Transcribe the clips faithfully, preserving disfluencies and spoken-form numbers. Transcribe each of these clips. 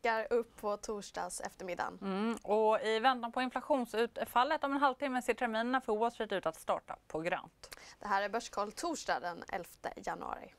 tickar upp på torsdags eftermiddagen. Mm, och i väntan på inflationsutfallet om en halvtimme ser terminerna för Wall Street ut att starta på grönt. Det här är Börskoll torsdag den elfte januari.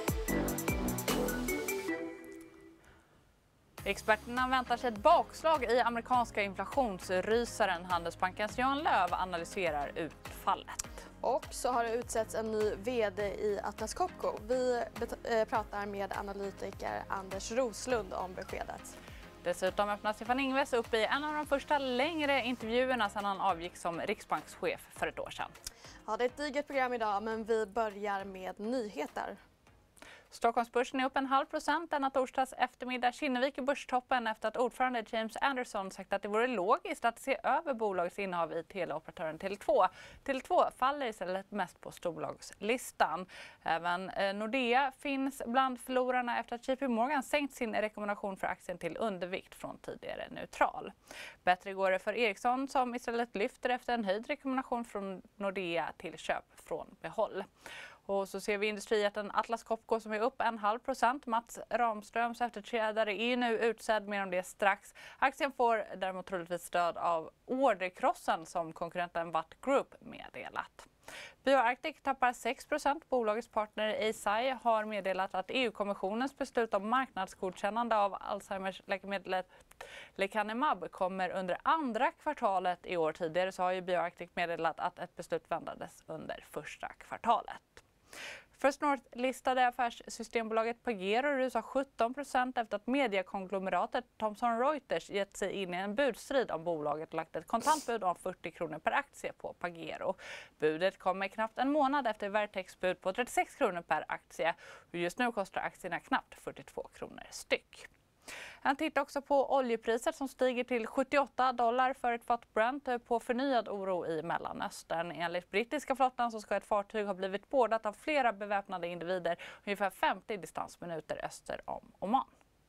Experterna väntar sig ett bakslag i amerikanska inflationsrysaren. Handelsbankens Johan Löv analyserar utfallet. Och så har det utsetts en ny vd i Atlas Copco. Vi äh, pratar med analytiker Anders Roslund om beskedet. Dessutom öppnar Stefan Ingves upp i en av de första längre intervjuerna sedan han avgick som riksbankschef för ett år sedan. Ja, det är ett digert program idag, men vi börjar med nyheter. Stockholmsbörsen är upp en halv procent denna torsdags eftermiddag. Kinnevik i börstoppen efter att ordförande James Anderson sagt att det vore logiskt att se över bolagets innehav i teleoperatören Tele två. Tele två faller istället mest på storbolagslistan. Även Nordea finns bland förlorarna efter att J P Morgan sänkt sin rekommendation för aktien till undervikt från tidigare neutral. Bättre går det för Ericsson som istället lyfter efter en höjd rekommendation från Nordea till köp från behåll. Och så ser vi industrijätten Atlas Copco som är upp en halv procent. Mats Ramströms efterträdare är nu utsedd, mer om det strax. Aktien får däremot troligtvis stöd av orderkrossen som konkurrenten Watt Group meddelat. BioArctic tappar sex procent. Bolagets partner Eisai har meddelat att E U-kommissionens beslut om marknadsgodkännande av Alzheimers läkemedlet Lecanemab kommer under andra kvartalet i år. Tidigare så har ju BioArctic meddelat att ett beslut väntades under första kvartalet. First North-listade affärssystembolaget Pagero rusar sjutton procent efter att mediekonglomeratet Thomson Reuters gett sig in i en budstrid om bolaget och lagt ett kontantbud om fyrtio kronor per aktie på Pagero. Budet kommer knappt en månad efter Vertex bud på trettiosex kronor per aktie. Och just nu kostar aktierna knappt fyrtiotvå kronor styck. En titt också på oljepriset som stiger till sjuttioåtta dollar för ett fat Brent på förnyad oro i Mellanöstern. Enligt brittiska flottan så ska ett fartyg ha blivit bordat av flera beväpnade individer ungefär femtio distansminuter öster om Oman.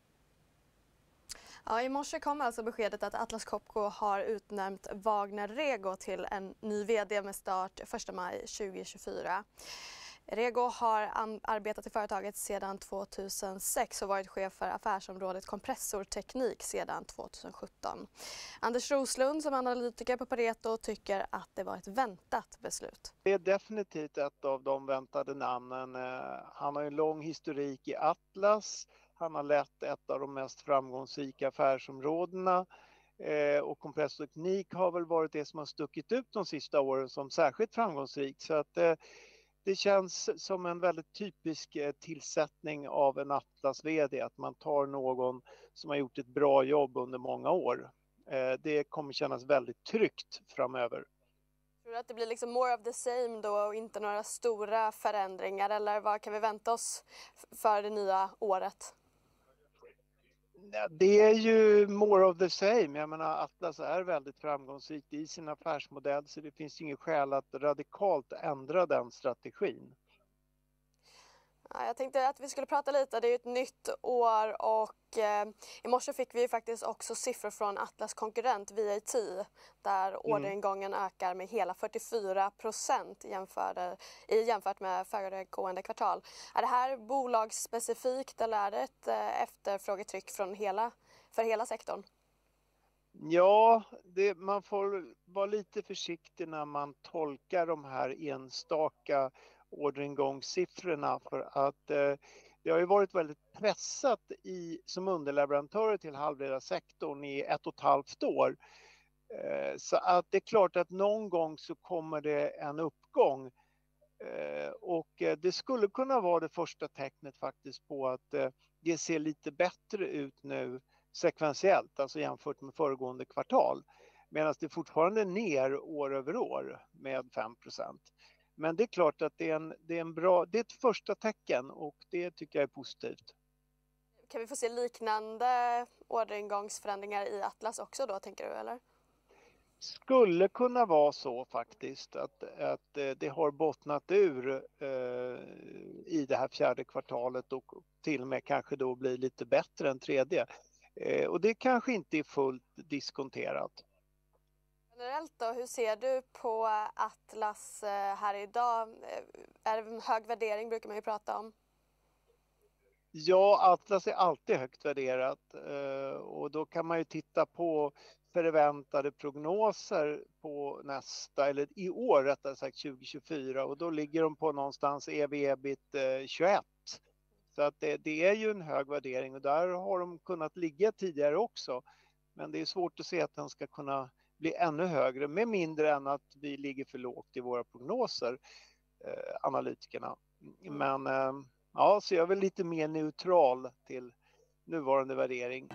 Ja, i morse kom alltså beskedet att Atlas Copco har utnämnt Wagner Rego till en ny vd med start första maj tjugohundratjugofyra. Rego har arbetat i företaget sedan två tusen sex och varit chef för affärsområdet kompressorteknik sedan två tusen sjutton. Anders Roslund som analytiker på Pareto tycker att det var ett väntat beslut. Det är definitivt ett av de väntade namnen. Han har en lång historik i Atlas. Han har lett ett av de mest framgångsrika affärsområdena. Och kompressorteknik har väl varit det som har stuckit ut de sista åren som särskilt framgångsrikt. Så att det känns som en väldigt typisk tillsättning av en Atlas-vd, att man tar någon som har gjort ett bra jobb under många år. Det kommer kännas väldigt tryggt framöver. Tror du att det blir liksom more of the same då och inte några stora förändringar, eller vad kan vi vänta oss för det nya året? Det är ju more of the same. Jag menar, Atlas är väldigt framgångsrikt i sin affärsmodell, så det finns inget skäl att radikalt ändra den strategin. Ja, jag tänkte att vi skulle prata lite, det är ju ett nytt år och eh, i morse fick vi ju faktiskt också siffror från Atlas konkurrent V A T där mm. orderingången ökar med hela fyrtiofyra procent jämfört, jämfört med föregående kvartal. Är det här bolagsspecifikt eller är det ett eh, efterfrågetryck från hela, för hela sektorn? Ja, det, man får vara lite försiktig när man tolkar de här enstaka orderingångssiffrorna, för att eh, det har ju varit väldigt pressat i, som underleverantörer till halvledarsektorn i ett och ett halvt år. Eh, så att det är klart att någon gång så kommer det en uppgång eh, och eh, det skulle kunna vara det första tecknet faktiskt på att eh, det ser lite bättre ut nu sekventiellt, alltså jämfört med föregående kvartal, medan det fortfarande är ner år över år med fem procent. Men det är klart att det är, en, det är en bra, det är ett första tecken och det tycker jag är positivt. Kan vi få se liknande orderingångsförändringar i Atlas också då, tänker du, eller? Skulle kunna vara så faktiskt att, att det har bottnat ur eh, i det här fjärde kvartalet och till och med kanske då blir lite bättre än tredje. Eh, och det kanske inte är fullt diskonterat. Generellt då, hur ser du på Atlas här idag? Är det en hög värdering brukar man ju prata om? Ja, Atlas är alltid högt värderat och då kan man ju titta på förväntade prognoser på nästa, eller i år rättare sagt tjugo tjugofyra, och då ligger de på någonstans E V-ebit tjugoett. Så att det, det är ju en hög värdering och där har de kunnat ligga tidigare också. Men det är svårt att se att den ska kunna bli ännu högre med mindre än att vi ligger för lågt i våra prognoser, eh, analytikerna. Men eh, ja, så jag är väl lite mer neutral till nuvarande värdering.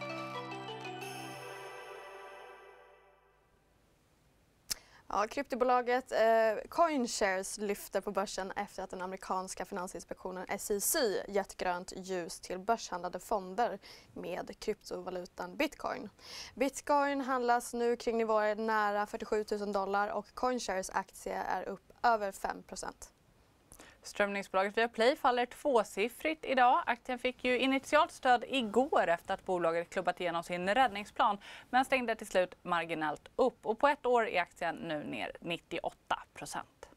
Ja, kryptobolaget eh, CoinShares lyfter på börsen efter att den amerikanska finansinspektionen S E C gett grönt ljus till börshandlade fonder med kryptovalutan Bitcoin. Bitcoin handlas nu kring nivåer nära fyrtiosju tusen dollar och CoinShares aktie är upp över fem procent. Strömningsbolaget Viaplay faller tvåsiffrigt idag. Aktien fick ju initialt stöd igår efter att bolaget klubbat igenom sin räddningsplan, men stängde till slut marginellt upp. Och på ett år är aktien nu ner nittioåtta procent.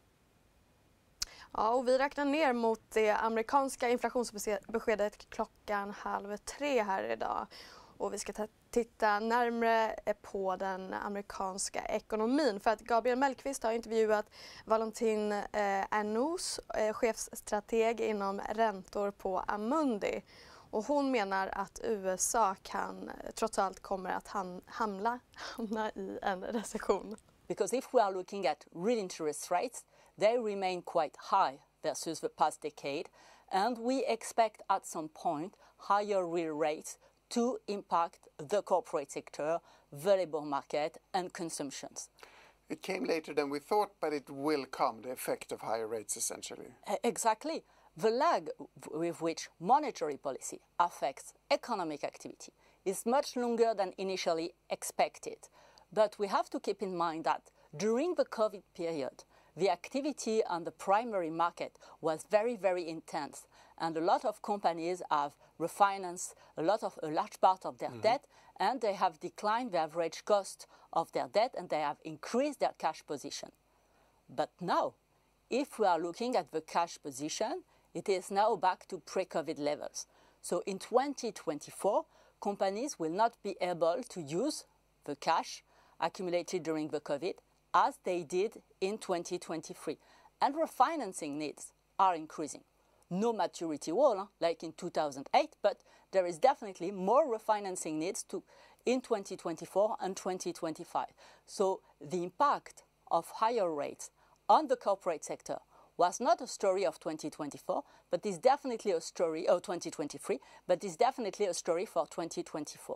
Ja, och vi räknar ner mot det amerikanska inflationsbeskedet klockan halv tre här idag. Och vi ska titta närmare på den amerikanska ekonomin för att Gabriel Mellqvist har intervjuat Valentin eh, Arnault, eh, chefsstrateg inom räntor på Amundi. Och hon menar att U S A kan trots allt kommer att ham- hamna, hamna i en recession. Because if we are looking at real interest rates, they remain quite high versus the past decade, and we expect at some point higher real rates to impact the corporate sector, the labour market and consumptions. It came later than we thought, but it will come, the effect of higher rates essentially. Exactly. The lag with which monetary policy affects economic activity is much longer than initially expected. But we have to keep in mind that during the COVID period, the activity on the primary market was very, very intense. And a lot of companies have refinanced a lot of a large part of their mm-hmm. debt, and they have declined the average cost of their debt, and they have increased their cash position. But now, if we are looking at the cash position, it is now back to pre-COVID levels. So in twenty twenty-four, companies will not be able to use the cash accumulated during the COVID as they did in twenty twenty-three. And refinancing needs are increasing. No maturity wall, huh, like in two thousand eight, but there is definitely more refinancing needs to in twenty twenty-four and twenty twenty-five. So the impact of higher rates on the corporate sector was not a story of twenty twenty-four, but is definitely a story of twenty twenty-three, but is definitely a story for twenty twenty-four.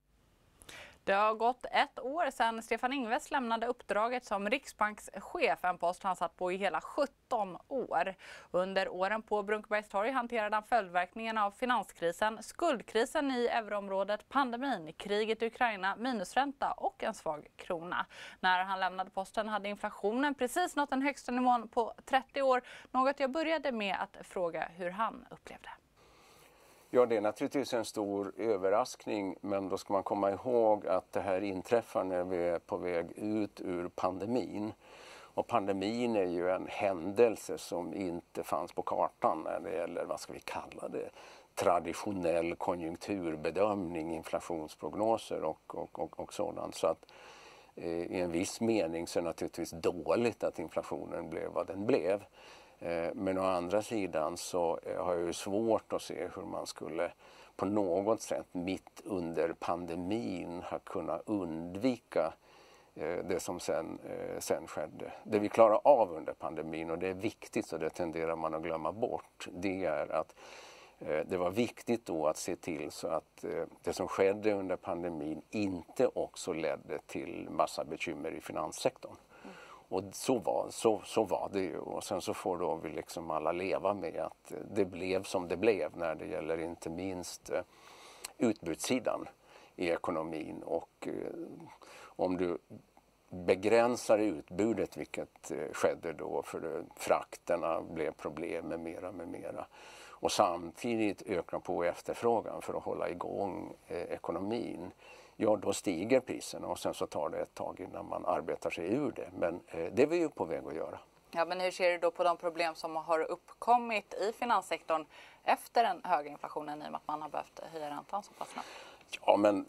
Det har gått ett år sedan Stefan Ingves lämnade uppdraget som riksbankschef, en post han satt på i hela sjutton år. Under åren på Brunkebergstorg hanterade han följdverkningarna av finanskrisen, skuldkrisen i euroområdet, pandemin, kriget i Ukraina, minusränta och en svag krona. När han lämnade posten hade inflationen precis nått den högsta nivån på trettio år, något jag började med att fråga hur han upplevde. Ja, det är naturligtvis en stor överraskning, men då ska man komma ihåg att det här inträffar när vi är på väg ut ur pandemin. Och pandemin är ju en händelse som inte fanns på kartan när det gäller, vad ska vi kalla det, traditionell konjunkturbedömning, inflationsprognoser och, och, och, och sådant. Så att eh, i en viss mening så är det naturligtvis dåligt att inflationen blev vad den blev. Men å andra sidan så har jag ju svårt att se hur man skulle på något sätt mitt under pandemin ha kunnat undvika det som sen, sen skedde. Det vi klarar av under pandemin, och det är viktigt så det tenderar man att glömma bort, det är att det var viktigt då att se till så att det som skedde under pandemin inte också ledde till massa bekymmer i finanssektorn. Och så var, så, så var det ju, och sen så får då vi liksom alla leva med att det blev som det blev när det gäller inte minst eh, utbudssidan i ekonomin. Och eh, om du begränsar utbudet, vilket eh, skedde då för det, frakterna blev problem med mera med mera. Och samtidigt ökar på efterfrågan för att hålla igång eh, ekonomin. Ja, då stiger priserna och sen så tar det ett tag innan man arbetar sig ur det. Men eh, det är vi ju på väg att göra. Ja, men hur ser du då på de problem som har uppkommit i finanssektorn efter den höga inflationen i och med att man har behövt höja räntan så pass snabbt? Ja, men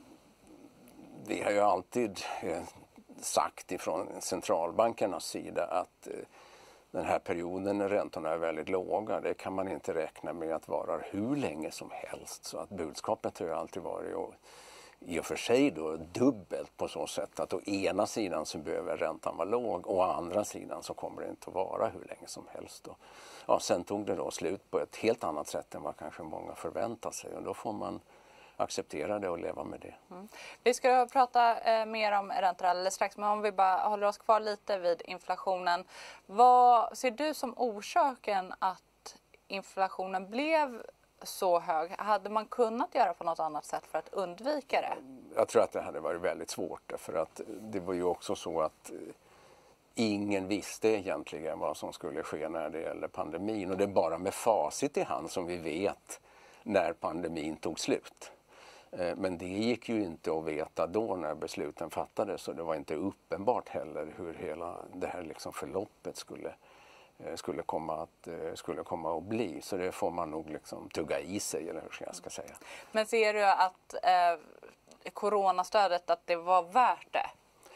vi har ju alltid eh, sagt ifrån centralbankernas sida att eh, den här perioden när räntorna är väldigt låga, det kan man inte räkna med att vara hur länge som helst. Så att budskapet har ju alltid varit, och i och för sig då dubbelt på så sätt att å ena sidan så behöver räntan vara låg och å andra sidan så kommer det inte att vara hur länge som helst. Och ja, sen tog det då slut på ett helt annat sätt än vad kanske många förväntar sig, och då får man acceptera det och leva med det. Mm. Vi ska prata eh, mer om räntor alldeles strax, men om vi bara håller oss kvar lite vid inflationen. Vad ser du som orsaken att inflationen blev så hög? Hade man kunnat göra på något annat sätt för att undvika det? Jag tror att det hade varit väldigt svårt, för att det var ju också så att ingen visste egentligen vad som skulle ske när det gäller pandemin, och det är bara med facit i hand som vi vet när pandemin tog slut. Men det gick ju inte att veta då när besluten fattades, så det var inte uppenbart heller hur hela det här liksom förloppet skulle, skulle, komma att, skulle komma att bli. Så det får man nog liksom tugga i sig, eller hur jag ska säga. Men ser du att eh, coronastödet, att det var värt det?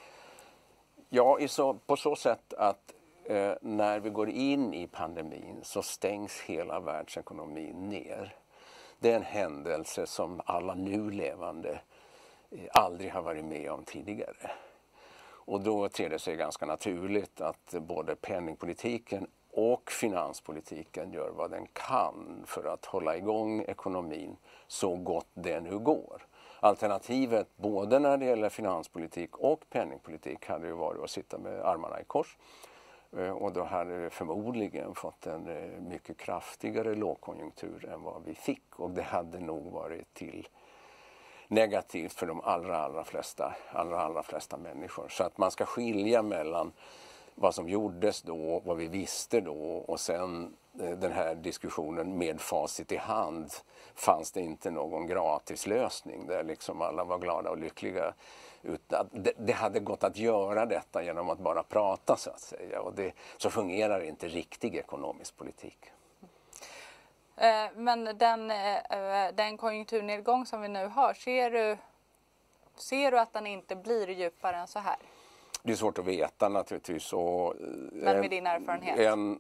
Ja, i så, på så sätt att eh, när vi går in i pandemin så stängs hela världsekonomin ner. Det är en händelse som alla nu levande aldrig har varit med om tidigare. Och då ter det sig ganska naturligt att både penningpolitiken och finanspolitiken gör vad den kan för att hålla igång ekonomin så gott det nu går. Alternativet både när det gäller finanspolitik och penningpolitik hade ju varit att sitta med armarna i kors. Och då hade vi förmodligen fått en mycket kraftigare lågkonjunktur än vad vi fick. Och det hade nog varit till negativt för de allra, allra, flesta, allra, allra flesta människor. Så att man ska skilja mellan vad som gjordes då, vad vi visste då, och sen den här diskussionen med facit i hand. Fanns det inte någon gratislösning där liksom alla var glada och lyckliga. Utan det, det hade gått att göra detta genom att bara prata, så att säga. Och det, så fungerar inte riktig ekonomisk politik. Eh, men den, eh, den konjunkturnedgång som vi nu har, ser du, ser du att den inte blir djupare än så här? Det är svårt att veta naturligtvis. Och, men med din erfarenhet? En,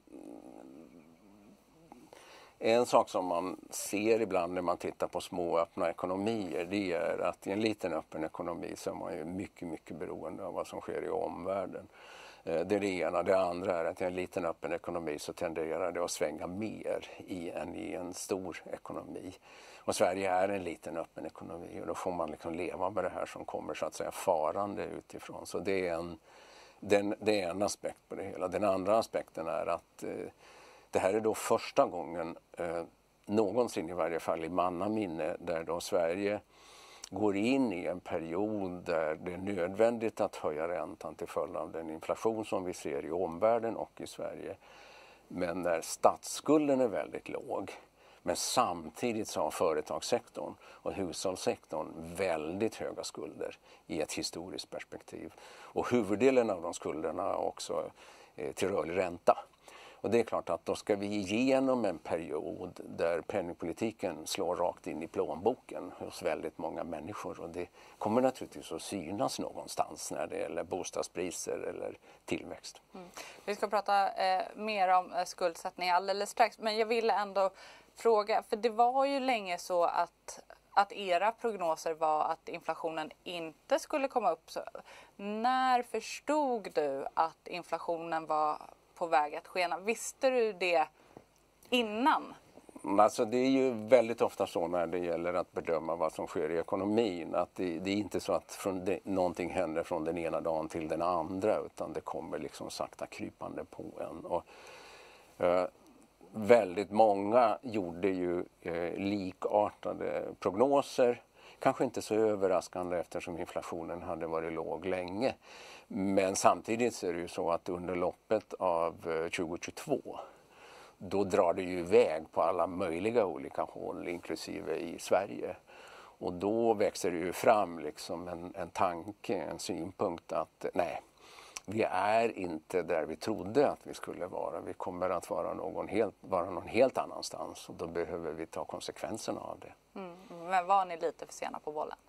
En sak som man ser ibland när man tittar på små öppna ekonomier, det är att i en liten öppen ekonomi så är man ju mycket, mycket beroende av vad som sker i omvärlden. Det är det ena. Det andra är att i en liten öppen ekonomi så tenderar det att svänga mer i än i en stor ekonomi. Och Sverige är en liten öppen ekonomi, och då får man liksom leva med det här som kommer så att säga farande utifrån. Så det är en, den, det är en aspekt på det hela. Den andra aspekten är att eh, det här är då första gången eh, någonsin i varje fall i mannaminne där då Sverige går in i en period där det är nödvändigt att höja räntan till följd av den inflation som vi ser i omvärlden och i Sverige. Men när statsskulden är väldigt låg, men samtidigt så har företagssektorn och hushållssektorn väldigt höga skulder i ett historiskt perspektiv. Och huvuddelen av de skulderna är också eh, till rörlig ränta. Och det är klart att då ska vi igenom en period där penningpolitiken slår rakt in i plånboken hos väldigt många människor. Och det kommer naturligtvis att synas någonstans när det gäller bostadspriser eller tillväxt. Mm. Vi ska prata eh, mer om eh, skuldsättning alldeles strax. Men jag ville ändå fråga, för det var ju länge så att, att era prognoser var att inflationen inte skulle komma upp. Så när förstod du att inflationen var på väg att skena? Visste du det innan? Alltså det är ju väldigt ofta så när det gäller att bedöma vad som sker i ekonomin. Att det, det är inte så att från det, någonting händer från den ena dagen till den andra, utan det kommer liksom sakta krypande på en. Och, eh, väldigt många gjorde ju eh, likartade prognoser. Kanske inte så överraskande eftersom inflationen hade varit låg länge. Men samtidigt så är det ju så att under loppet av tjugohundratjugotvå då drar det ju iväg på alla möjliga olika håll, inklusive i Sverige. Och då växer det ju fram liksom en, en tanke, en synpunkt att nej, vi är inte där vi trodde att vi skulle vara. Vi kommer att vara någon helt, vara någon helt annanstans och då behöver vi ta konsekvenserna av det. Mm. Men var ni lite för sena på bollen?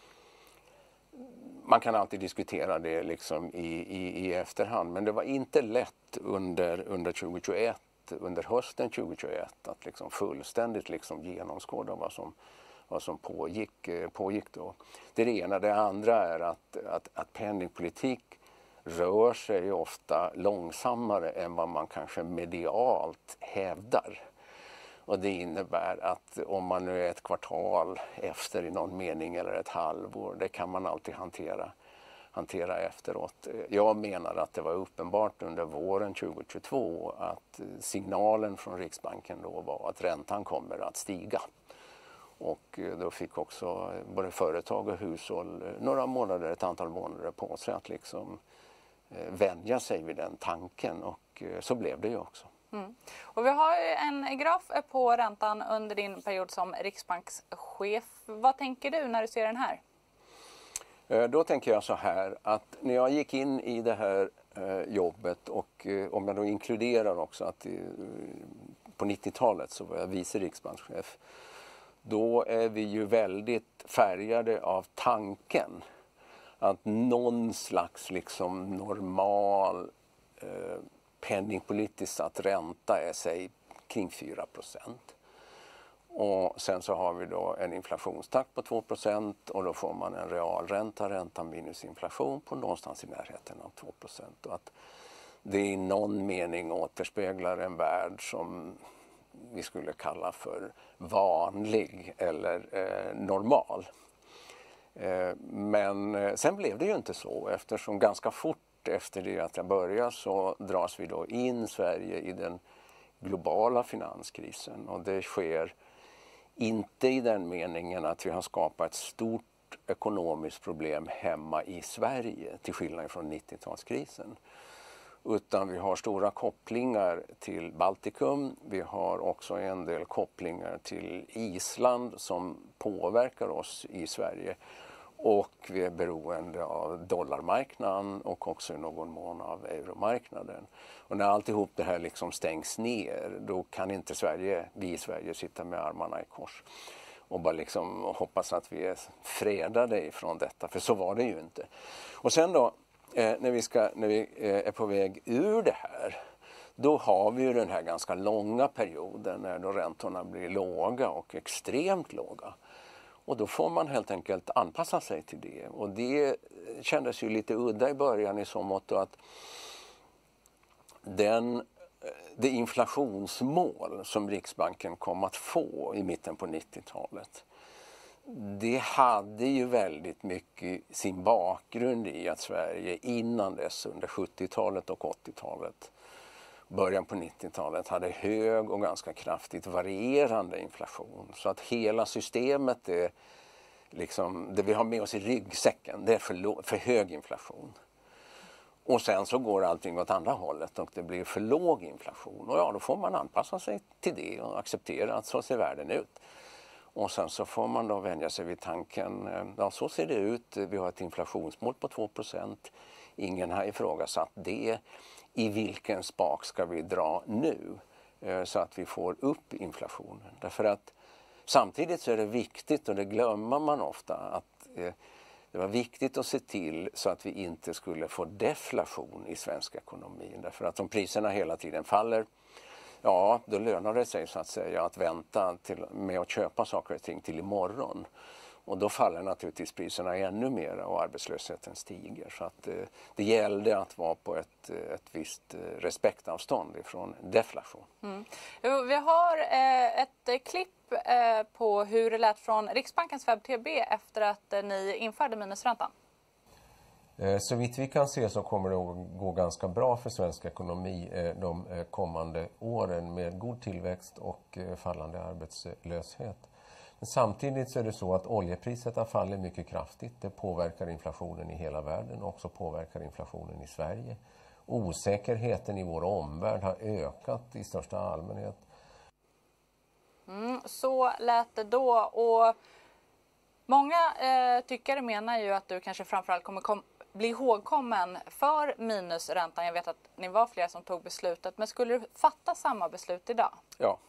Man kan alltid diskutera det liksom i, i, i efterhand, men det var inte lätt under, under tjugohundratjugoett, under hösten tjugohundratjugoett att liksom fullständigt liksom genomskåda vad som, vad som pågick, pågick då. Det är det ena. Det andra är att, att, att penningpolitik rör sig ofta långsammare än vad man kanske medialt hävdar. Och det innebär att om man nu är ett kvartal efter i någon mening eller ett halvår, det kan man alltid hantera, hantera efteråt. Jag menar att det var uppenbart under våren tjugohundratjugotvå att signalen från Riksbanken då var att räntan kommer att stiga. Och då fick också både företag och hushåll några månader, ett antal månader på sig att liksom vänja sig vid den tanken, och så blev det ju också. Mm. Och vi har en graf på räntan under din period som riksbankschef. Vad tänker du när du ser den här? Då tänker jag så här att när jag gick in i det här jobbet, och om jag då inkluderar också att på nittiotalet så var jag vice riksbankschef, då är vi ju väldigt färgade av tanken att någon slags liksom normal eh, penningpolitiskt satt ränta är sig kring fyra procent. Och sen så har vi då en inflationstakt på två procent och då får man en realränta, ränta minus inflation på någonstans i närheten av två procent. Och att det i någon mening återspeglar en värld som vi skulle kalla för vanlig eller eh, normal. Eh, men eh, sen blev det ju inte så, eftersom ganska fort efter det att jag började så dras vi då in Sverige i den globala finanskrisen, och det sker inte i den meningen att vi har skapat ett stort ekonomiskt problem hemma i Sverige till skillnad från nittiotalskrisen. Utan vi har stora kopplingar till Baltikum, vi har också en del kopplingar till Island som påverkar oss i Sverige. Och vi är beroende av dollarmarknaden och också i någon mån av euromarknaden. Och när alltihop det här liksom stängs ner, då kan inte Sverige, vi i Sverige sitta med armarna i kors och bara liksom hoppas att vi är fredade ifrån detta, för så var det ju inte. Och sen då, eh, när, vi ska, när vi eh, är på väg ur det här, då har vi ju den här ganska långa perioden när då räntorna blir låga och extremt låga. Och då får man helt enkelt anpassa sig till det. Och det kändes ju lite udda i början i så mått att den, det inflationsmål som Riksbanken kom att få i mitten på nittiotalet, det hade ju väldigt mycket sin bakgrund i att Sverige innan dess under sjuttiotalet och åttiotalet, början på nittiotalet, hade hög och ganska kraftigt varierande inflation. Så att hela systemet är liksom, det vi har med oss i ryggsäcken, det är för, lo- för hög inflation. Och sen så går allting åt andra hållet och det blir för låg inflation. Och ja, då får man anpassa sig till det och acceptera att så ser världen ut. Och sen så får man då vänja sig vid tanken, ja så ser det ut, vi har ett inflationsmål på två procent. Ingen har ifrågasatt det. I vilken spak ska vi dra nu så att vi får upp inflationen? Därför att samtidigt så är det viktigt, och det glömmer man ofta, att det var viktigt att se till så att vi inte skulle få deflation i svensk ekonomi. Därför att om priserna hela tiden faller, ja då lönar det sig så att säga att vänta till, med att köpa saker och ting till imorgon. Och då faller naturligtvis priserna ännu mer och arbetslösheten stiger. Så att eh, det gällde att vara på ett, ett visst respektavstånd ifrån deflation. Mm. Vi har eh, ett klipp eh, på hur det lät från Riksbankens webb-T B efter att eh, ni införde minusräntan. Eh, så vitt vi kan se så kommer det att gå ganska bra för svensk ekonomi eh, de eh, kommande åren med god tillväxt och eh, fallande arbetslöshet. Men samtidigt så är det så att oljepriset har fallit mycket kraftigt. Det påverkar inflationen i hela världen och också påverkar inflationen i Sverige. Osäkerheten i vår omvärld har ökat i största allmänhet. Mm, så lät det då, och många eh, tyckare menar ju att du kanske framförallt kommer kom- bli ihågkommen för minusräntan? Jag vet att ni var flera som tog beslutet, men skulle du fatta samma beslut idag? Ja.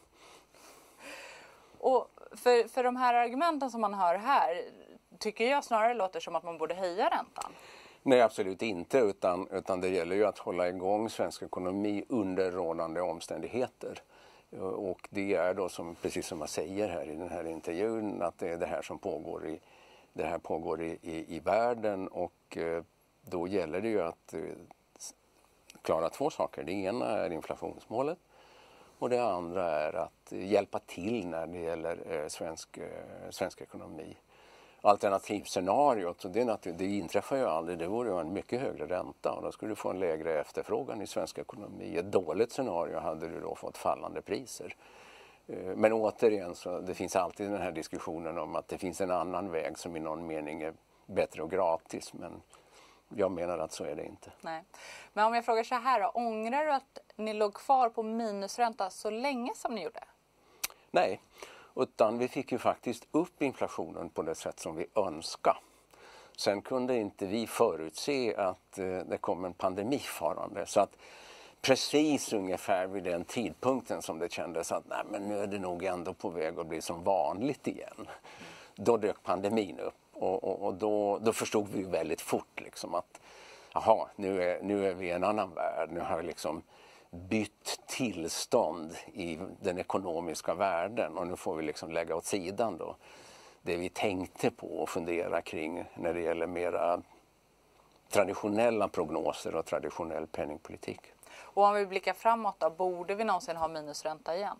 Och för, för de här argumenten som man hör här tycker jag snarare låter som att man borde höja räntan. Nej, absolut inte, utan, utan det gäller ju att hålla igång svensk ekonomi under rådande omständigheter. Och det är då, som, precis som jag säger här i den här intervjun, att det är det här som pågår i, det här pågår i, i, i världen, och eh, då gäller det ju att eh, klara två saker. Det ena är inflationsmålet och det andra är att hjälpa till när det gäller eh, svensk, eh, svensk ekonomi. Alternativscenariot, så det, det inträffar ju aldrig, det vore ju en mycket högre ränta och då skulle du få en lägre efterfrågan i svensk ekonomi. Ett dåligt scenario hade du då fått fallande priser. Men återigen, så det finns alltid den här diskussionen om att det finns en annan väg som i någon mening är bättre och gratis, men jag menar att så är det inte. Nej. Men om jag frågar så här då, ångrar du att ni låg kvar på minusränta så länge som ni gjorde? Nej. Utan vi fick ju faktiskt upp inflationen på det sätt som vi önskade. Sen kunde inte vi förutse att eh, det kom en pandemi farande. Så att precis ungefär vid den tidpunkten som det kändes att nej, men nu är det nog ändå på väg att bli som vanligt igen. Då dök pandemin upp och, och, och då, då förstod vi väldigt fort liksom att jaha, nu är, nu är vi i en annan värld. Nu har vi liksom bytt tillstånd i den ekonomiska världen och nu får vi liksom lägga åt sidan då det vi tänkte på och fundera kring när det gäller mera traditionella prognoser och traditionell penningpolitik. Och om vi blickar framåt då, borde vi någonsin ha minusränta igen?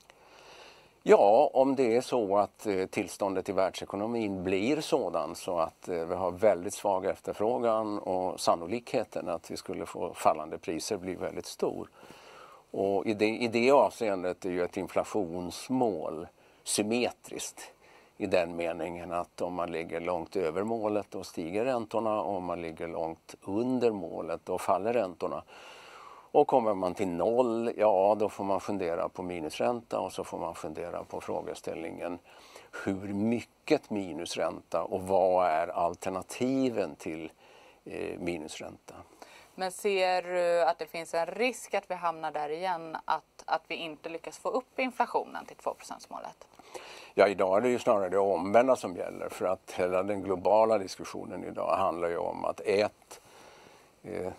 Ja, om det är så att eh, tillståndet i världsekonomin blir sådan så att eh, vi har väldigt svag efterfrågan och sannolikheten att vi skulle få fallande priser blir väldigt stor. Och i det, i det avseendet är ju ett inflationsmål symmetriskt i den meningen att om man ligger långt över målet då stiger räntorna och om man ligger långt under målet då faller räntorna. Och kommer man till noll, ja då får man fundera på minusränta och så får man fundera på frågeställningen hur mycket minusränta och vad är alternativen till eh, minusränta. Men ser du att det finns en risk att vi hamnar där igen, att, att vi inte lyckas få upp inflationen till två procent-målet? Ja, idag är det ju snarare det omvända som gäller, för att hela den globala diskussionen idag handlar ju om att ett, eh,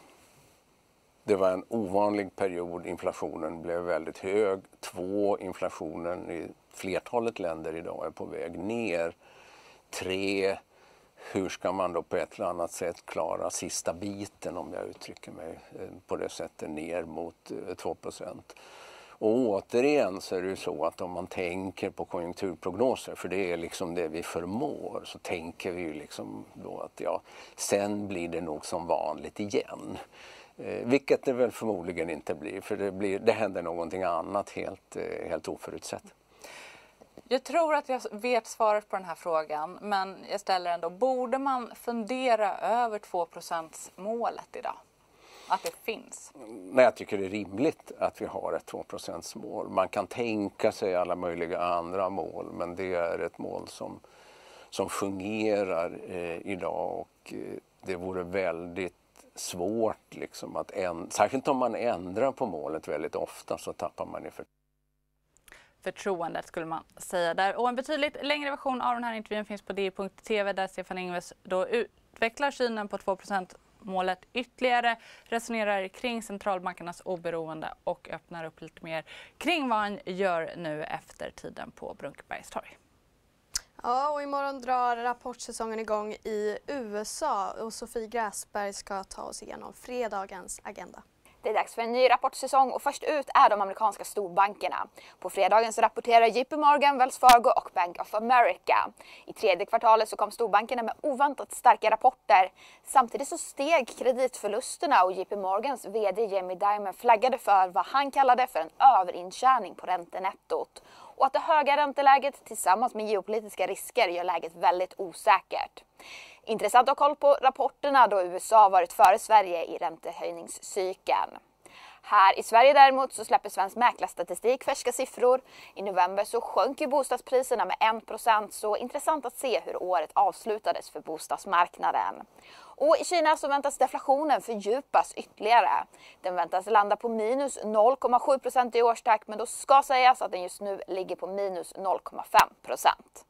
det var en ovanlig period, inflationen blev väldigt hög. Två, inflationen i flertalet länder idag är på väg ner. Tre, hur ska man då på ett eller annat sätt klara sista biten, om jag uttrycker mig på det sättet, ner mot två procent. Och återigen så är det ju så att om man tänker på konjunkturprognoser, för det är liksom det vi förmår, så tänker vi ju liksom då att ja, sen blir det nog som vanligt igen. Eh, vilket det väl förmodligen inte blir, för det, blir, det händer någonting annat helt, eh, helt oförutsett. Jag tror att jag vet svaret på den här frågan, men jag ställer ändå, borde man fundera över två procent-målet idag? Att det finns? Nej, jag tycker det är rimligt att vi har ett två procent-mål. Man kan tänka sig alla möjliga andra mål, men det är ett mål som, som fungerar eh, idag och eh, det vore väldigt svårt liksom att ändra, särskilt om man ändrar på målet väldigt ofta så tappar man i för förtroendet skulle man säga där. Och en betydligt längre version av den här intervjun finns på d i punkt t v där Stefan Ingves då utvecklar synen på två procent-målet ytterligare, resonerar kring centralbankernas oberoende och öppnar upp lite mer kring vad han gör nu efter tiden på Brunkebergstorg. Ja, och imorgon drar rapportsäsongen igång i U S A och Sofie Gräsberg ska ta oss igenom fredagens agenda. Det är dags för en ny rapportsäsong och först ut är de amerikanska storbankerna. På fredagen så rapporterar J P Morgan, Wells Fargo och Bank of America. I tredje kvartalet så kom storbankerna med oväntat starka rapporter. Samtidigt så steg kreditförlusterna och J P Morgans vd Jamie Dimon flaggade för vad han kallade för en överintjäning på räntenettot. Och att det höga ränteläget tillsammans med geopolitiska risker gör läget väldigt osäkert. Intressant att ha koll på rapporterna då U S A varit före Sverige i räntehöjningscykeln. Här i Sverige däremot så släpper Svensk Mäklarstatistik färska siffror. I november så sjönk ju bostadspriserna med en procent, så intressant att se hur året avslutades för bostadsmarknaden. Och i Kina så väntas deflationen fördjupas ytterligare. Den väntas landa på minus noll komma sju procent i årstakt, men då ska sägas att den just nu ligger på minus noll komma fem procent.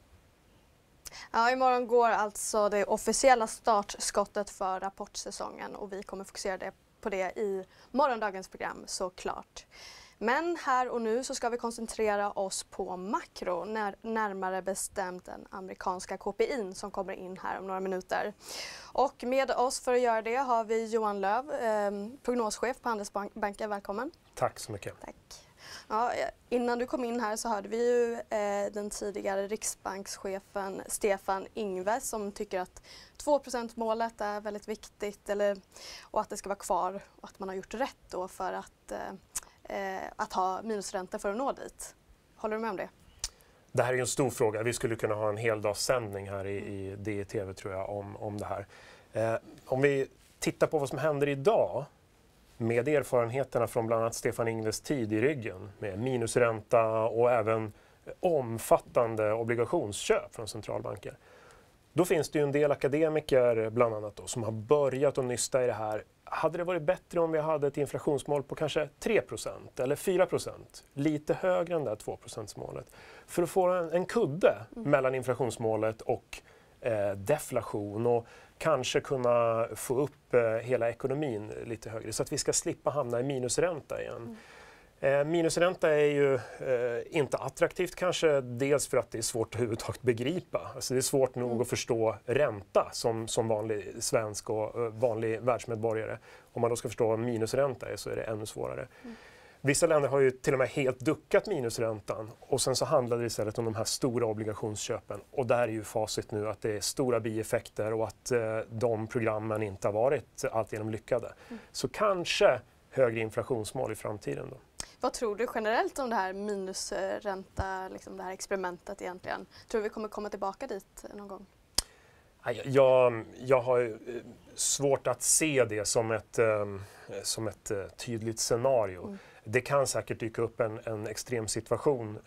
Ja, imorgon går alltså det officiella startskottet för rapportsäsongen och vi kommer fokusera det på det i morgondagens program såklart. Men här och nu så ska vi koncentrera oss på makro, när, närmare bestämt den amerikanska K P I som kommer in här om några minuter. Och med oss för att göra det har vi Johan Löv, eh, prognoschef på Handelsbanken. Välkommen. Tack så mycket. Tack. Ja, innan du kom in här så hörde vi ju eh, den tidigare riksbankschefen Stefan Ingves som tycker att två procent-målet är väldigt viktigt eller, och att det ska vara kvar och att man har gjort rätt då för att, eh, att ha minusränta för att nå dit. Håller du med om det? Det här är en stor fråga. Vi skulle kunna ha en heldagssändning här i, i D T V tror jag om, om det här. Eh, om vi tittar på vad som händer idag med erfarenheterna från bland annat Stefan Ingves tid i ryggen med minusränta och även omfattande obligationsköp från centralbanker. Då finns det ju en del akademiker bland annat då, som har börjat att nysta i det här. Hade det varit bättre om vi hade ett inflationsmål på kanske tre procent eller fyra procent, lite högre än det här två procent-målet, för att få en, en kudde mm. mellan inflationsmålet och eh, deflation och kanske kunna få upp eh, hela ekonomin lite högre så att vi ska slippa hamna i minusränta igen. Mm. Eh, minusränta är ju eh, inte attraktivt kanske, dels för att det är svårt att överhuvudtaget begripa. Alltså det är svårt nog mm. att förstå ränta som, som vanlig svensk och uh, vanlig världsmedborgare. Om man då ska förstå vad minusränta är så är det ännu svårare. Mm. Vissa länder har ju till och med helt duckat minusräntan och sen så handlar det istället om de här stora obligationsköpen. Och där är ju facit nu att det är stora bieffekter och att eh, de programmen inte har varit alltigenom lyckade. Mm. Så kanske högre inflationsmål i framtiden då. Vad tror du generellt om det här minusränta, liksom det här experimentet egentligen? Tror du vi kommer komma tillbaka dit någon gång? Jag, jag har svårt att se det som ett, som ett tydligt scenario. Mm. Det kan säkert dyka upp en, en extrem situation.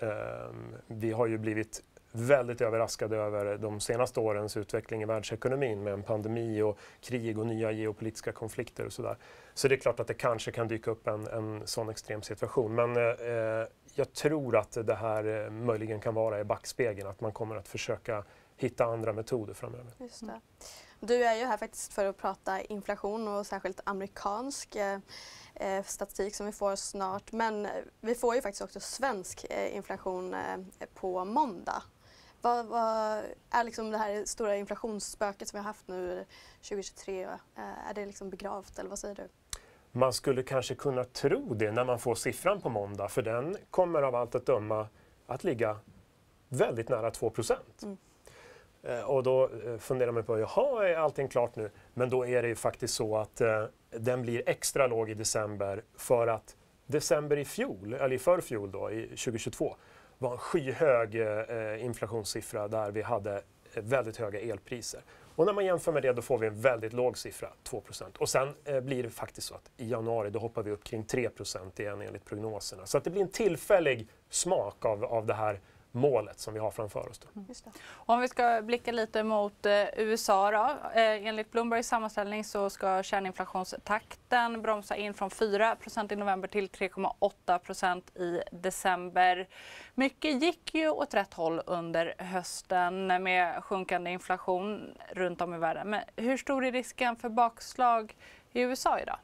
Vi har ju blivit väldigt överraskade över de senaste årens utveckling i världsekonomin med en pandemi och krig och nya geopolitiska konflikter och sådär. Så det är klart att det kanske kan dyka upp en, en sån extrem situation. Men eh, jag tror att det här eh, möjligen kan vara i backspegeln, att man kommer att försöka hitta andra metoder framöver. Just det. Du är ju här faktiskt för att prata inflation och särskilt amerikansk eh, statistik som vi får snart. Men vi får ju faktiskt också svensk eh, inflation eh, på måndag. Vad, vad är liksom det här stora inflationsspöket som vi har haft nu tjugohundratjugotre? Eh, är det liksom begravt eller vad säger du? Man skulle kanske kunna tro det när man får siffran på måndag, för den kommer av allt att döma att ligga väldigt nära två procent. Mm. Eh, och då eh, funderar man på, jaha, är allting klart nu? Men då är det ju faktiskt så att eh, den blir extra låg i december för att december i fjol, eller i förfjol då, i tjugohundratjugotvå, var en skyhög eh, inflationssiffra där vi hade väldigt höga elpriser. Och när man jämför med det då får vi en väldigt låg siffra, två procent. Och sen eh, blir det faktiskt så att i januari då hoppar vi upp kring tre procent igen enligt prognoserna. Så att det blir en tillfällig smak av, av det här målet som vi har framför oss. Då. Mm. Just det. Om vi ska blicka lite mot eh, U S A då. Eh, enligt Bloombergs sammanställning så ska kärninflationstakten bromsa in från fyra procent i november till tre komma åtta procent i december. Mycket gick ju åt rätt håll under hösten med sjunkande inflation runt om i världen. Men hur stor är risken för bakslag i U S A idag?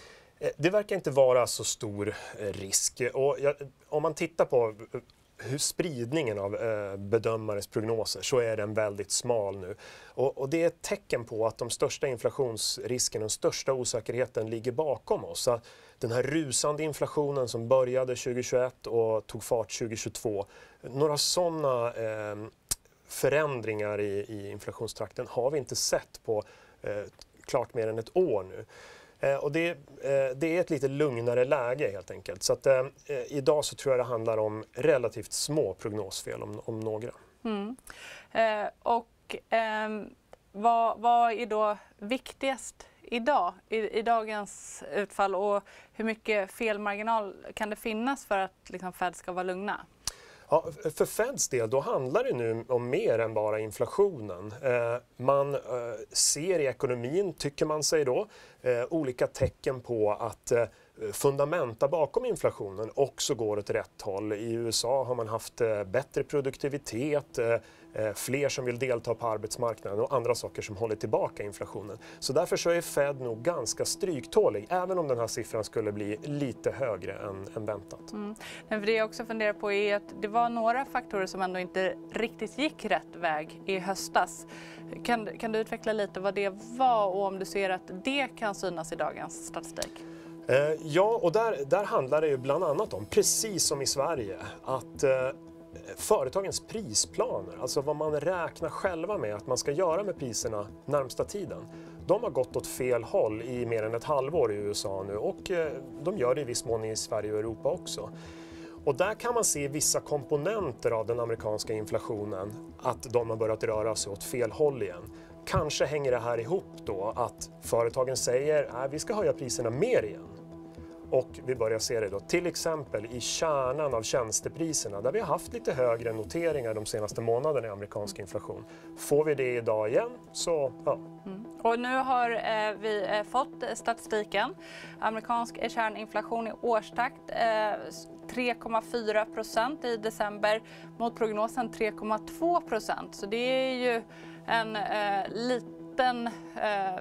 Det verkar inte vara så stor risk. Och jag, om man tittar på hur spridningen av eh, bedömares prognoser så är den väldigt smal nu. Och, och det är ett tecken på att de största inflationsrisken, den största osäkerheten ligger bakom oss. Så den här rusande inflationen som började tjugohundratjugoett och tog fart tjugohundratjugotvå, några sådana eh, förändringar i, i inflationstakten har vi inte sett på eh, klart mer än ett år nu. Eh, och det, eh, det är ett lite lugnare läge helt enkelt. Så att, eh, idag så tror jag det handlar om relativt små prognosfel om, om några. Mm. Eh, och eh, vad, vad är då viktigast idag, i, i dagens utfall, och hur mycket felmarginal kan det finnas för att liksom, Fed ska vara lugna? Ja, för Feds del då handlar det nu om mer än bara inflationen. Eh, man eh, ser i ekonomin, tycker man sig då, eh, olika tecken på att eh, fundamenta bakom inflationen också går åt rätt håll. I U S A har man haft eh, bättre produktivitet, eh, fler som vill delta på arbetsmarknaden och andra saker som håller tillbaka inflationen. Så därför så är Fed nog ganska stryktålig, även om den här siffran skulle bli lite högre än, än väntat. Mm. Men för det jag också funderar på är att det var några faktorer som ändå inte riktigt gick rätt väg i höstas. Kan, kan du utveckla lite vad det var och om du ser att det kan synas i dagens statistik? Eh, ja, och där, där handlar det ju bland annat om, precis som i Sverige, att eh, företagens prisplaner, alltså vad man räknar själva med att man ska göra med priserna närmsta tiden, de har gått åt fel håll i mer än ett halvår i U S A nu, och eh, de gör det i viss mån i Sverige och Europa också. Och där kan man se vissa komponenter av den amerikanska inflationen att de har börjat röra sig åt fel håll igen. Kanske hänger det här ihop då att företagen säger att vi ska höja priserna mer igen. Och vi börjar se det då till exempel i kärnan av tjänstepriserna där vi har haft lite högre noteringar de senaste månaderna i amerikansk inflation. Får vi det idag igen så ja. Mm. Och nu har eh, vi eh, fått statistiken. Amerikansk kärninflation i årstakt eh, tre komma fyra procent i december mot prognosen tre komma två procent. Så det är ju en eh, liten eh,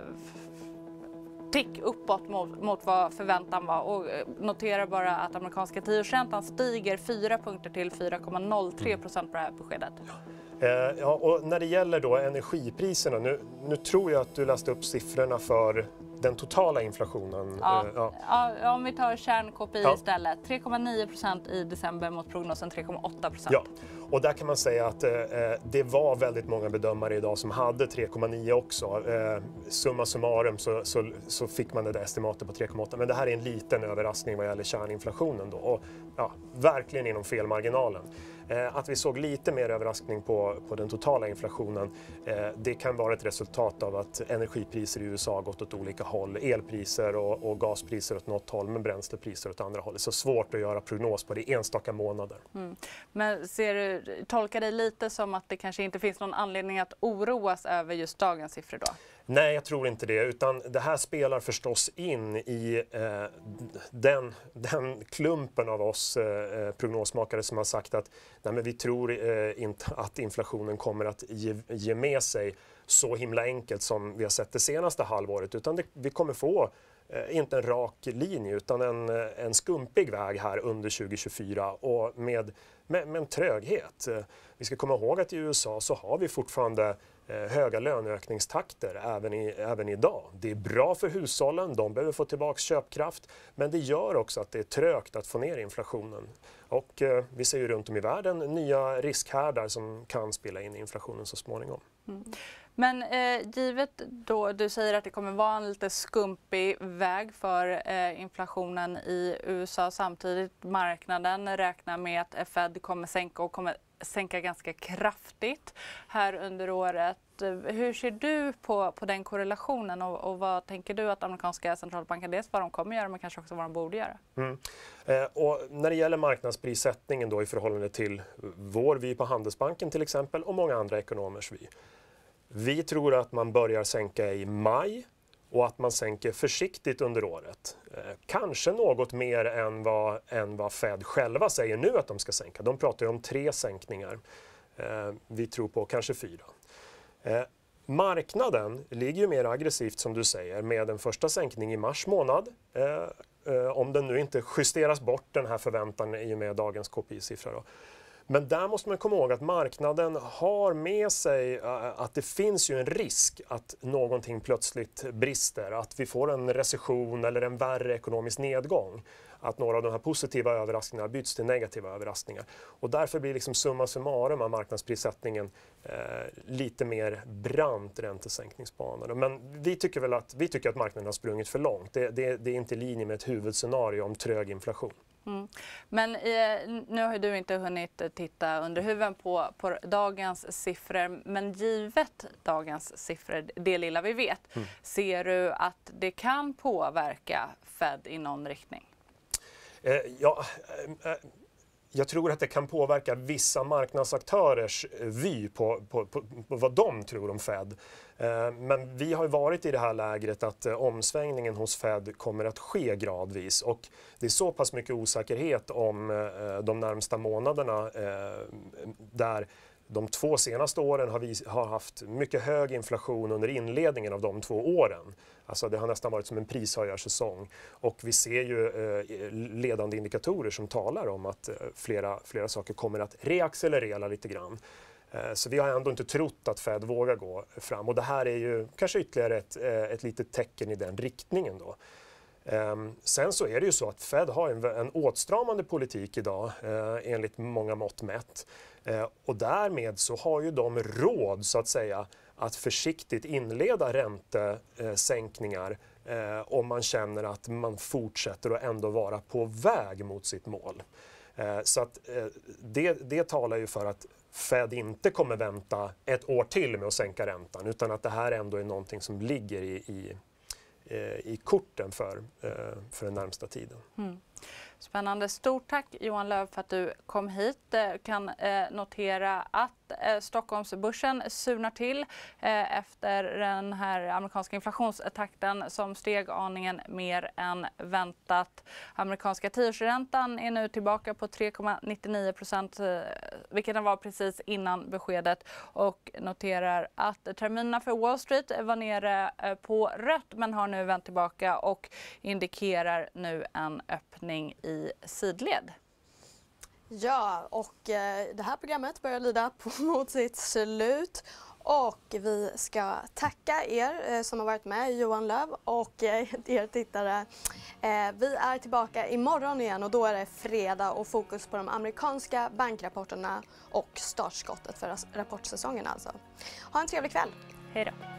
tick uppåt mot, mot vad förväntan var, och notera bara att amerikanska tioårsräntan stiger fyra punkter till fyra komma noll tre procent på det här beskedet. Eh, ja, och när det gäller då energipriserna, nu, nu tror jag att du läste upp siffrorna för den totala inflationen. Ja, eh, ja. ja, om vi tar kärn-K P I Ja. istället, tre komma nio procent i december mot prognosen tre komma åtta procent. Ja, och där kan man säga att eh, det var väldigt många bedömare idag som hade tre komma nio också. Eh, summa summarum så, så, så fick man det där estimatet på tre komma åtta, men det här är en liten överraskning vad gäller kärninflationen då, och ja, verkligen inom felmarginalen. Eh, att vi såg lite mer överraskning på, på den totala inflationen, eh, det kan vara ett resultat av att energipriser i U S A har gått åt olika håll. Elpriser och, och gaspriser åt något håll, men bränslepriser åt andra håll. Så svårt att göra prognos på det i enstaka månader. Mm. Men ser du, tolkar det lite som att det kanske inte finns någon anledning att oroas över just dagens siffror då? Nej, jag tror inte det, utan det här spelar förstås in i eh, den, den klumpen av oss eh, prognosmakare som har sagt att nej, men vi tror eh, inte att inflationen kommer att ge, ge med sig så himla enkelt som vi har sett det senaste halvåret, utan det, vi kommer få eh, inte en rak linje utan en, en skumpig väg här under tjugo tjugofyra, och med, med, med en tröghet. Eh, vi ska komma ihåg att i U S A så har vi fortfarande höga löneökningstakter även, i, även idag. Det är bra för hushållen, de behöver få tillbaka köpkraft, men det gör också att det är trögt att få ner inflationen. Och eh, vi ser ju runt om i världen nya riskhärdar som kan spela in i inflationen så småningom. Mm. Men eh, givet då du säger att det kommer vara en lite skumpig väg för eh, inflationen i U S A, samtidigt marknaden räknar med att Fed kommer sänka och kommer sänka ganska kraftigt här under året. Hur ser du på, på den korrelationen, och, och vad tänker du att amerikanska centralbanken, dels vad de kommer göra men kanske också vad de borde göra? Mm. Eh, och när det gäller marknadsprissättningen då i förhållande till vår vy på Handelsbanken till exempel och många andra ekonomers vy. Vi tror att man börjar sänka i maj och att man sänker försiktigt under året. Eh, kanske något mer än vad, än vad Fed själva säger nu att de ska sänka. De pratar ju om tre sänkningar. Eh, vi tror på kanske fyra. Eh, marknaden ligger ju mer aggressivt som du säger med en första sänkning i mars månad. Eh, eh, om den nu inte justeras bort den här förväntan i och med dagens K P I-siffra då. Men där måste man komma ihåg att marknaden har med sig att det finns ju en risk att någonting plötsligt brister, att vi får en recession eller en värre ekonomisk nedgång. Att några av de här positiva överraskningarna byts till negativa överraskningar. Och därför blir liksom summa summarum av marknadsprissättningen eh, lite mer brant räntesänkningsbanor. Men vi tycker väl att, vi tycker att marknaden har sprungit för långt. Det, det, det är inte i linje med ett huvudscenario om trög inflation. Mm. Men eh, nu har du inte hunnit titta under huven på, på dagens siffror, men givet dagens siffror, det lilla vi vet, mm. ser du att det kan påverka Fed i någon riktning? Eh, ja, eh, jag tror att det kan påverka vissa marknadsaktörers vy på, på, på, på vad de tror om Fed. Men vi har varit i det här lägret att omsvängningen hos Fed kommer att ske gradvis, och det är så pass mycket osäkerhet om de närmsta månaderna där de två senaste åren har vi har haft mycket hög inflation under inledningen av de två åren. Alltså det har nästan varit som en prishöjarsäsong, och vi ser ju eh, ledande indikatorer som talar om att eh, flera, flera saker kommer att reaccelerera lite grann. Eh, så vi har ändå inte trott att Fed vågar gå fram, och det här är ju kanske ytterligare ett, eh, ett litet tecken i den riktningen då. Um, sen så är det ju så att Fed har en, en åtstramande politik idag uh, enligt många mått mätt. Uh, och därmed så har ju de råd så att säga att försiktigt inleda räntesänkningar uh, om man känner att man fortsätter att ändå vara på väg mot sitt mål. Uh, så att uh, det, det talar ju för att Fed inte kommer vänta ett år till med att sänka räntan, utan att det här ändå är någonting som ligger i, i i korten för, för den närmsta tiden. Mm. Spännande. Stort tack Johan Löf för att du kom hit. Kan notera att Stockholmsbörsen surnar till efter den här amerikanska inflationstakten som steg aningen mer än väntat. Amerikanska tioårsräntan är nu tillbaka på tre komma nittionio procent, vilket den var precis innan beskedet, och noterar att terminerna för Wall Street var nere på rött men har nu vänt tillbaka och indikerar nu en öppning i sidled. Ja, och eh, det här programmet börjar lida på, mot sitt slut, och vi ska tacka er eh, som har varit med, Johan Löf, och eh, er tittare. Eh, vi är tillbaka imorgon igen, och då är det fredag och fokus på de amerikanska bankrapporterna och startskottet för rapportsäsongen alltså. Ha en trevlig kväll! Hej då!